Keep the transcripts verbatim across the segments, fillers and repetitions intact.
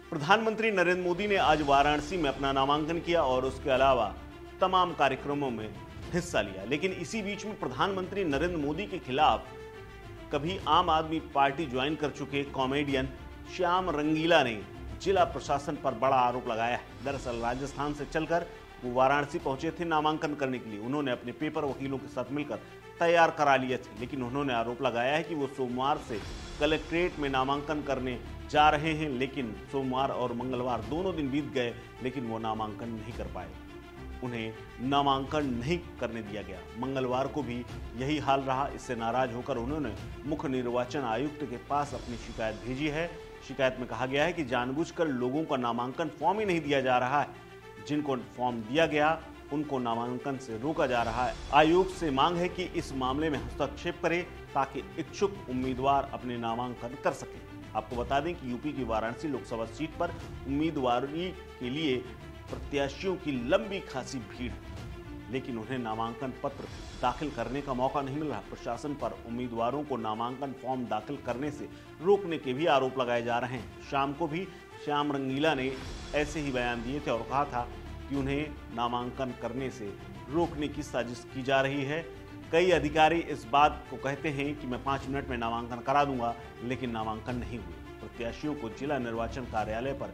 प्रधानमंत्री नरेंद्र मोदी ने आज वाराणसी में अपना नामांकन किया और उसके अलावा तमाम कार्यक्रमों में हिस्सा लिया। लेकिन इसी बीच में प्रधानमंत्री नरेंद्र मोदी के खिलाफ कभी आम आदमी पार्टी ज्वाइन कर चुके कॉमेडियन श्याम रंगीला ने जिला प्रशासन पर बड़ा आरोप लगाया है। दरअसल राजस्थान से चलकर वो वाराणसी पहुंचे थे नामांकन करने के लिए। उन्होंने अपने पेपर वकीलों के साथ मिलकर तैयार करा लिए थे, लेकिन उन्होंने आरोप लगाया है कि वो सोमवार से कलेक्ट्रेट में नामांकन करने जा रहे हैं, लेकिन सोमवार और मंगलवार दोनों दिन बीत गए, लेकिन वो नामांकन नहीं कर पाए। उन्हें नामांकन नहीं करने दिया गया। मंगलवार को भी यही हाल रहा। इससे नाराज होकर उन्होंने मुख्य निर्वाचन आयुक्त के पास अपनी शिकायत भेजी है। शिकायत में कहा गया है कि जानबूझकर लोगों का नामांकन फॉर्म ही नहीं दिया जा रहा है। जिनको फॉर्म दिया गया उनको नामांकन से रोका जा रहा है। आयोग से मांग है कि इस मामले में हस्तक्षेप करे ताकि इच्छुक उम्मीदवार अपने नामांकन कर सके। आपको बता दें कि यूपी की वाराणसी लोकसभा सीट पर उम्मीदवारी के लिए प्रत्याशियों की लंबी खासी भीड़ है, लेकिन उन्हें नामांकन पत्र दाखिल करने का मौका नहीं मिल रहा। प्रशासन पर उम्मीदवारों को नामांकन फॉर्म दाखिल करने से रोकने के भी आरोप लगाए जा रहे हैं। शाम को भी श्याम रंगीला ने ऐसे ही बयान दिए थे और कहा था कि उन्हें नामांकन करने से रोकने की साजिश की जा रही है। कई अधिकारी इस बात को कहते हैं कि मैं पाँच मिनट में नामांकन करा दूंगा, लेकिन नामांकन नहीं हुए। प्रत्याशियों को जिला निर्वाचन कार्यालय पर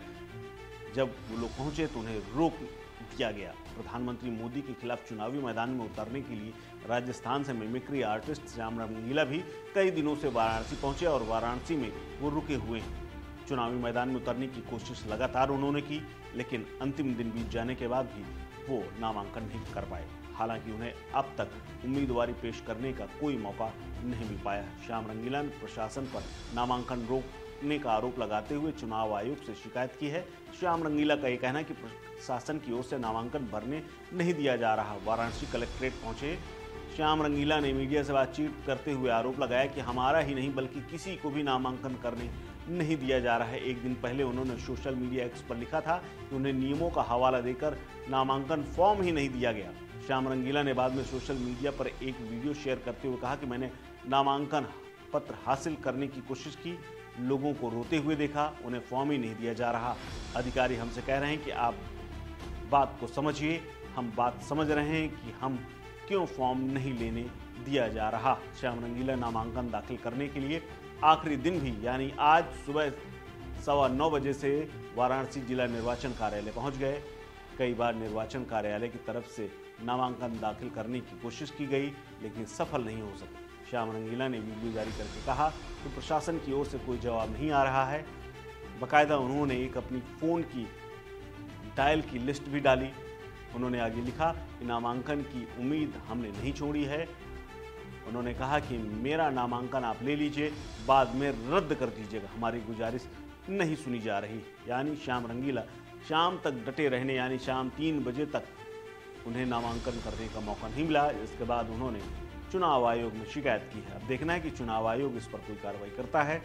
जब वो लोग पहुंचे तो उन्हें रोक दिया गया। प्रधानमंत्री मोदी के खिलाफ चुनावी मैदान में उतरने के लिए राजस्थान से मिमिक्री आर्टिस्ट श्याम रंगीला भी कई दिनों से वाराणसी पहुंचे और वाराणसी में वो रुके हुए हैं। चुनावी मैदान में उतरने की कोशिश लगातार उन्होंने की, लेकिन अंतिम दिन बीत जाने के बाद भी वो नामांकन नहीं कर पाए। हालांकि उन्हें अब तक उम्मीदवारी पेश करने का कोई मौका नहीं मिल पाया। श्याम रंगीला ने प्रशासन पर नामांकन रोकने का आरोप लगाते हुए चुनाव आयोग से शिकायत की है। श्याम रंगीला का यह कहना है कि प्रशासन की ओर से नामांकन भरने नहीं दिया जा रहा। वाराणसी कलेक्ट्रेट पहुंचे श्याम रंगीला ने मीडिया से बातचीत करते हुए आरोप लगाया कि हमारा ही नहीं बल्कि किसी को भी नामांकन करने नहीं दिया जा रहा है। एक दिन पहले उन्होंने सोशल मीडिया एक्स पर लिखा था कि उन्हें नियमों का हवाला देकर नामांकन फॉर्म ही नहीं दिया गया। श्याम रंगीला ने बाद में सोशल मीडिया पर एक वीडियो शेयर करते हुए कहा कि मैंने नामांकन पत्र हासिल करने की कोशिश की, लोगों को रोते हुए देखा, उन्हें फॉर्म ही नहीं दिया जा रहा। अधिकारी हमसे कह रहे हैं कि आप बात को समझिए। हम बात समझ रहे हैं कि हम क्यों फॉर्म नहीं लेने दिया जा रहा। श्याम रंगीला नामांकन दाखिल करने के लिए आखिरी दिन भी यानी आज सुबह सवा नौ बजे से वाराणसी जिला निर्वाचन कार्यालय पहुंच गए। कई बार निर्वाचन कार्यालय की तरफ से नामांकन दाखिल करने की कोशिश की गई, लेकिन सफल नहीं हो सकी। श्याम रंगीला ने वीडियो जारी करके कहा कि प्रशासन की ओर से कोई जवाब नहीं आ रहा है। बाकायदा उन्होंने एक अपनी फ़ोन की डायल की लिस्ट भी डाली। उन्होंने आगे लिखा कि नामांकन की उम्मीद हमने नहीं छोड़ी है। उन्होंने कहा कि मेरा नामांकन आप ले लीजिए, बाद में रद्द कर दीजिएगा, हमारी गुजारिश नहीं सुनी जा रही। यानी श्याम रंगीला शाम तक डटे रहने यानी शाम तीन बजे तक उन्हें नामांकन करने का मौका नहीं मिला। इसके बाद उन्होंने चुनाव आयोग में शिकायत की है। अब देखना है कि चुनाव आयोग इस पर कोई कार्रवाई करता है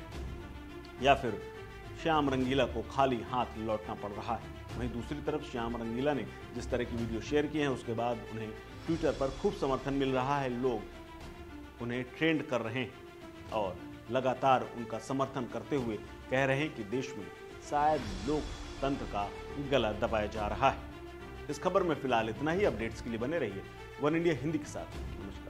या फिर श्याम रंगीला को खाली हाथ लौटना पड़ रहा है। वहीं दूसरी तरफ श्याम रंगीला ने जिस तरह की वीडियो शेयर किए हैं उसके बाद उन्हें ट्विटर पर खूब समर्थन मिल रहा है। लोग उन्हें ट्रेंड कर रहे हैं और लगातार उनका समर्थन करते हुए कह रहे हैं कि देश में शायद लोकतंत्र का गला दबाया जा रहा है। इस खबर में फिलहाल इतना ही। अपडेट्स के लिए बने रहिए वन इंडिया हिंदी के साथ। नमस्कार।